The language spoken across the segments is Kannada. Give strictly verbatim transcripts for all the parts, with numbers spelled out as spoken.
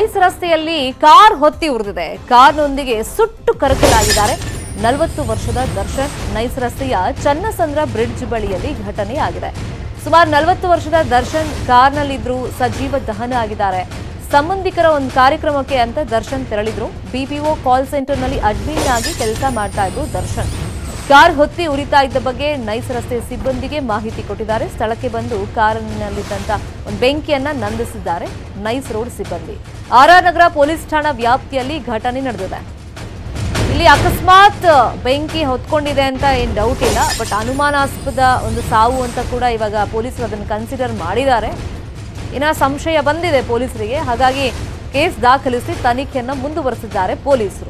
ನೈಸ್ ರಸ್ತೆಯಲ್ಲಿ ಕಾರ್ ಹೊತ್ತಿ ಉರಿದಿದೆ. ಕಾರ್ನೊಂದಿಗೆ ಸುಟ್ಟು ಕರಕಲಾಗಿದ್ದಾರೆ ನಲವತ್ತು ವರ್ಷದ ದರ್ಶನ್. ನೈಸ್ ರಸ್ತೆಯ ಚನ್ನಸಂದ್ರ ಬ್ರಿಡ್ಜ್ ಬಳಿಯಲ್ಲಿ ಘಟನೆಯಾಗಿದೆ. ಸುಮಾರು ನಲವತ್ತು ವರ್ಷದ ದರ್ಶನ್ ಕಾರ್ನಲ್ಲಿದ್ರು ಸಜೀವ ದಹನ ಆಗಿದ್ದಾರೆ. ಸಂಬಂಧಿಕರ ಒಂದು ಕಾರ್ಯಕ್ರಮಕ್ಕೆ ಅಂತ ದರ್ಶನ್ ತೆರಳಿದ್ರು. ಬಿಪಿಒ ಕಾಲ್ ಸೆಂಟರ್ನಲ್ಲಿ ಅಡ್ಮಿನ್ ಆಗಿ ಕೆಲಸ ಮಾಡ್ತಾ ಇದ್ರು ದರ್ಶನ್. ಕಾರ್ ಹೊತ್ತಿ ಉರಿತಾ ಇದ್ದ ಬಗ್ಗೆ ನೈಸ್ ರಸ್ತೆ ಸಿಬ್ಬಂದಿಗೆ ಮಾಹಿತಿ ಕೊಟ್ಟಿದ್ದಾರೆ. ಸ್ಥಳಕ್ಕೆ ಬಂದು ಕಾರಿನಲ್ಲಿದ್ದಂತ ಒಂದು ಬೆಂಕಿಯನ್ನ ನಂದಿಸಿದ್ದಾರೆ ನೈಸ್ ರೋಡ್ ಸಿಬ್ಬಂದಿ. ಆರ್ ಆರ್ ನಗರ ಪೊಲೀಸ್ ಠಾಣಾ ವ್ಯಾಪ್ತಿಯಲ್ಲಿ ಘಟನೆ ನಡೆದಿದೆ. ಇಲ್ಲಿ ಅಕಸ್ಮಾತ್ ಬೆಂಕಿ ಹೊತ್ಕೊಂಡಿದೆ ಅಂತ ಏನ್ ಡೌಟ್ ಇಲ್ಲ, ಬಟ್ ಅನುಮಾನಾಸ್ಪದ ಒಂದು ಸಾವು ಅಂತ ಕೂಡ ಇವಾಗ ಪೊಲೀಸರು ಅದನ್ನು ಕನ್ಸಿಡರ್ ಮಾಡಿದ್ದಾರೆ. ಇನ್ನ ಸಂಶಯ ಬಂದಿದೆ ಪೊಲೀಸರಿಗೆ, ಹಾಗಾಗಿ ಕೇಸ್ ದಾಖಲಿಸಿ ತನಿಖೆಯನ್ನ ಮುಂದುವರೆಸಿದ್ದಾರೆ ಪೊಲೀಸರು.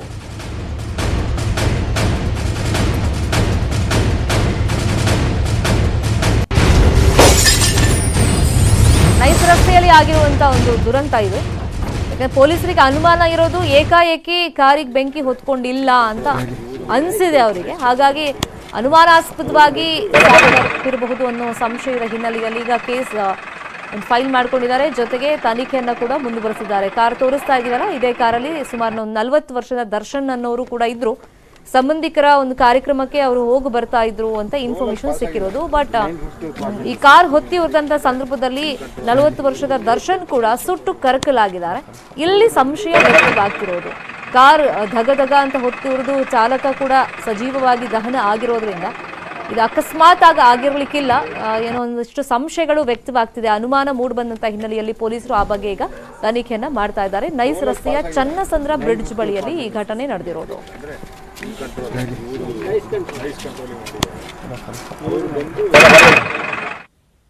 ನೈಸ್ ರಸ್ತೆಯಲ್ಲಿ ಆಗಿರುವಂತಹ ಒಂದು ದುರಂತ ಇದು. ಯಾಕಂದ್ರೆ ಪೊಲೀಸರಿಗೆ ಅನುಮಾನ ಇರೋದು ಏಕಾಏಕಿ ಕಾರಿಗೆ ಬೆಂಕಿ ಹೊತ್ಕೊಂಡಿಲ್ಲ ಅಂತ ಅನ್ಸಿದೆ ಅವರಿಗೆ. ಹಾಗಾಗಿ ಅನುಮಾನಾಸ್ಪದವಾಗಿ ಇರಬಹುದು ಅನ್ನೋ ಸಂಶಯದ ಹಿನ್ನೆಲೆಯಲ್ಲಿ ಈಗ ಕೇಸ್ ಫೈಲ್ ಮಾಡ್ಕೊಂಡಿದ್ದಾರೆ. ಜೊತೆಗೆ ತನಿಖೆಯನ್ನ ಕೂಡ ಮುಂದುವರೆಸಿದ್ದಾರೆ. ಕಾರ್ ತೋರಿಸ್ತಾ ಇದ್ದೀವಲ್ಲ, ಇದೇ ಕಾರಲ್ಲಿ ಸುಮಾರು ಒಂದು ನಲವತ್ತು ವರ್ಷದ ದರ್ಶನ್ ಅನ್ನೋರು ಕೂಡ ಇದ್ರು. ಸಂಬಂಧಿಕರ ಒಂದು ಕಾರ್ಯಕ್ರಮಕ್ಕೆ ಅವರು ಹೋಗಿ ಬರ್ತಾ ಇದ್ರು ಅಂತ ಇನ್ಫಾರ್ಮೇಶನ್ ಸಿಕ್ಕಿರೋದು. ಬಟ್ ಈ ಕಾರ್ ಹೊತ್ತಿ ಉರಿದಂತ ಸಂದರ್ಭದಲ್ಲಿ ನಲವತ್ತು ವರ್ಷದ ದರ್ಶನ್ ಕೂಡ ಸುಟ್ಟು ಕರಕಲಾಗಿದ್ದಾರೆ. ಇಲ್ಲಿ ಸಂಶಯ ವ್ಯಕ್ತವಾಗ್ತಿರೋದು. ಕಾರ್ ಧಗ ಧಗ ಅಂತ ಹೊತ್ತಿ ಉರಿದು ಚಾಲಕ ಕೂಡ ಸಜೀವವಾಗಿ ದಹನ ಆಗಿರೋದ್ರಿಂದ ಇದು ಅಕಸ್ಮಾತ್ ಆಗಿ ಆಗಿರ್ಲಿಕ್ಕಿಲ್ಲ. ಏನೋ ಒಂದಷ್ಟು ಸಂಶಯಗಳು ವ್ಯಕ್ತವಾಗ್ತಿದೆ. ಅನುಮಾನ ಮೂಡಿಬಂದಂತ ಹಿನ್ನೆಲೆಯಲ್ಲಿ ಪೊಲೀಸರು ಆ ಬಗ್ಗೆ ಈಗ ತನಿಖೆಯನ್ನ ಮಾಡ್ತಾ ಇದ್ದಾರೆ. ನೈಸ್ ರಸ್ತೆಯ ಚನ್ನಸಂದ್ರ ಬ್ರಿಡ್ಜ್ ಬಳಿಯಲ್ಲಿ ಈ ಘಟನೆ ನಡೆದಿರೋದು. Nice controlling